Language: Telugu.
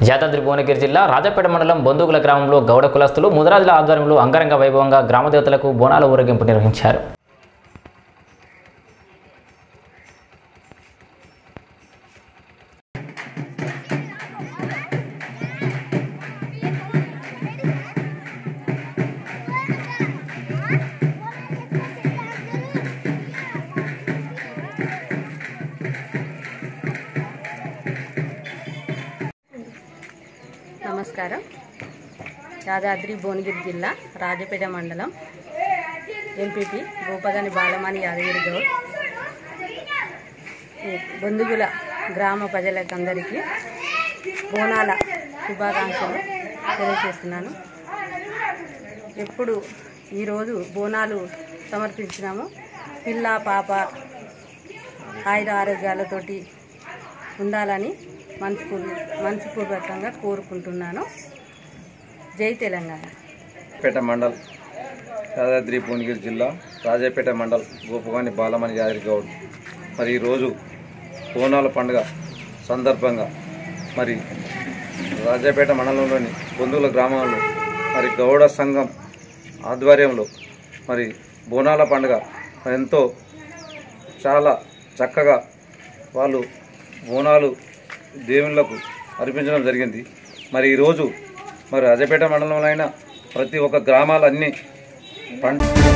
యాదాద్రి భువనగిరి జిల్లా రాజపేట మండలం బొందుగుల గ్రామంలో గౌడ కులస్తులు ముదరాజుల ఆధ్వర్యంలో అంగరంగ వైభవంగా గ్రామదేవతలకు బోనాల ఊరేగింపు నిర్వహించారు. నమస్కారం. యాదాద్రి భువనగిరి జిల్లా రాజపేట మండలం ఎంపీపీ గోపగాని బాలమణి యాదగిరి గౌడ్ బొందుగుల గ్రామ ప్రజలకందరికీ బోనాల శుభాకాంక్షలు తెలియజేస్తున్నాను. ఎప్పుడు ఈరోజు బోనాలు సమర్పించినాము. పిల్ల పాప ఆయుర ఆరోగ్యాలతోటి ఉండాలని మనస్ఫూర్వకంగా కోరుకుంటున్నాను. జై తెలంగాణ. పేట మండల్ యాదాద్రి భువనగిరి జిల్లా రాజపేట మండల్ గోపగాని బాలమణి యాదగిరి గౌడ్ మరి ఈరోజు బోనాల పండుగ సందర్భంగా మరి రాజపేట మండలంలోని బొందుగుల గ్రామంలో మరి గౌడ సంఘం ఆధ్వర్యంలో మరి బోనాల పండుగ ఎంతో చాలా చక్కగా వాళ్ళు బోనాలు దేవుళ్లకు అర్పించడం జరిగింది. మరి ఈరోజు మరి రాజపేట మండలంలో అయినా ప్రతి ఒక్క గ్రామాలన్నీ